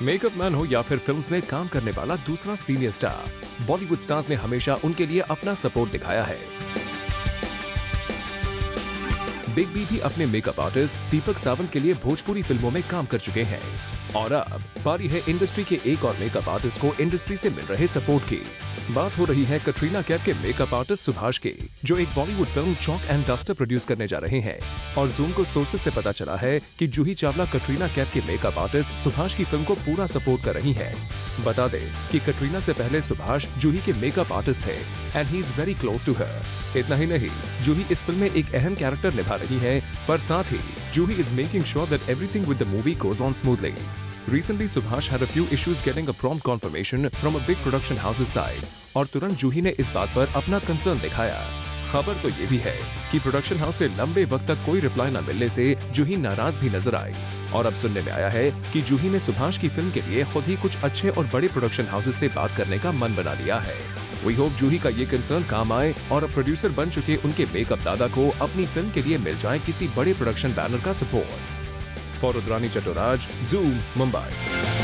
Makeup man हो या फिर फिल्म्स में काम करने वाला दूसरा सीनियर स्टार, बॉलीवुड स्टार्स ने हमेशा उनके लिए अपना सपोर्ट दिखाया है। बिग बी भी अपने मेकअप आर्टिस्ट दीपक सावंत के लिए भोजपुरी फिल्मों में काम कर चुके हैं और अब बारी है इंडस्ट्री के एक और मेकअप आर्टिस्ट को इंडस्ट्री से मिल रहे सपोर्ट की। बात हो रही है कटरीना कैफ के मेकअप आर्टिस्ट सुभाष की, जो एक Bollywood film chalk and duster produce करने जा रहे हैं। और जूम को सोर्सेस से पता चला है कि जूही चावला कटरीना कैफ के मेकअप आर्टिस्ट सुभाष की फिल्म को पूरा सपोर्ट कर रही है। बता दें कि कटरीना से पहले सुभाष जूही के मेकअप आर्टिस्ट थे and he is very close to her. इतना ही नहीं, जूही इस फिल्म में एक अहम कैरेक्टर निभा रही है, पर साथ ही Juhi is making sure that everything with the movie goes on smoothly. Recently, Subhash had a few issues getting a prompt confirmation from a big production house's side, और तुरंत जूही ने इस बात पर अपना कंसर्न दिखाया। खबर तो ये भी है कि प्रोडक्शन हाउस से लंबे वक्त तक कोई रिप्लाई न मिलने से जूही नाराज भी नजर आई। और अब सुनने में आया है कि जूही ने सुभाष की फिल्म के लिए खुद ही कुछ अच्छे और बड़े प्रोडक्शन हाउसेस से बात करने का मन बना लिया है। वी होप जूही का ये कंसर्न काम आए और अब प्रोड्यूसर बन चुके उनके मेकअप दादा को अपनी फिल्म के लिए मिल जाए किसी बड़े प्रोडक्शन बैनर का support. For Rudrani Chaturaj, Zoom, Mumbai.